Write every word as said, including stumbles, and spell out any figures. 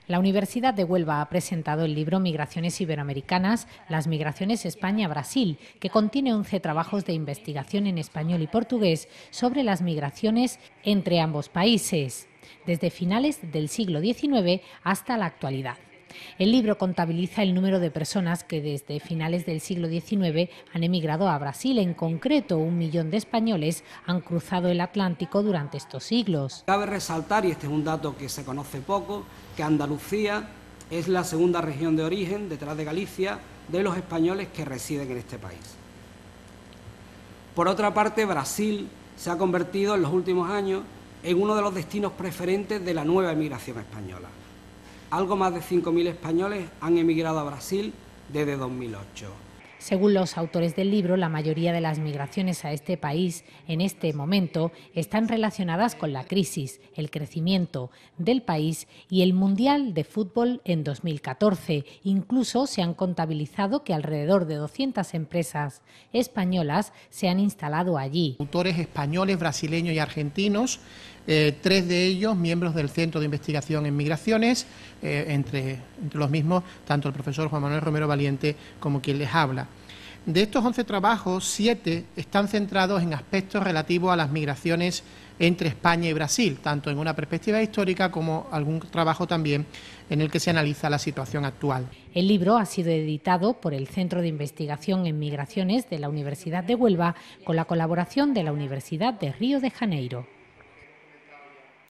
La Universidad de Huelva ha presentado el libro Migraciones Iberoamericanas, las migraciones España-Brasil, que contiene once trabajos de investigación en español y portugués sobre las migraciones entre ambos países, desde finales del siglo diecinueve hasta la actualidad. El libro contabiliza el número de personas que desde finales del siglo diecinueve han emigrado a Brasil. En concreto, un millón de españoles han cruzado el Atlántico durante estos siglos. Cabe resaltar, y este es un dato que se conoce poco, que Andalucía es la segunda región de origen, detrás de Galicia, de los españoles que residen en este país. Por otra parte, Brasil se ha convertido en los últimos años en uno de los destinos preferentes de la nueva emigración española. Algo más de cinco mil españoles han emigrado a Brasil desde dos mil ocho. Según los autores del libro, la mayoría de las migraciones a este país en este momento están relacionadas con la crisis, el crecimiento del país y el Mundial de Fútbol en dos mil catorce. Incluso se han contabilizado que alrededor de doscientas empresas españolas se han instalado allí. Autores españoles, brasileños y argentinos, eh, tres de ellos miembros del Centro de Investigación en Migraciones, eh, entre, entre los mismos tanto el profesor Juan Manuel Romero Valiente como quien les habla. De estos once trabajos, siete están centrados en aspectos relativos a las migraciones entre España y Brasil, tanto en una perspectiva histórica como algún trabajo también en el que se analiza la situación actual. El libro ha sido editado por el Centro de Investigación en Migraciones de la Universidad de Huelva con la colaboración de la Universidad de Río de Janeiro.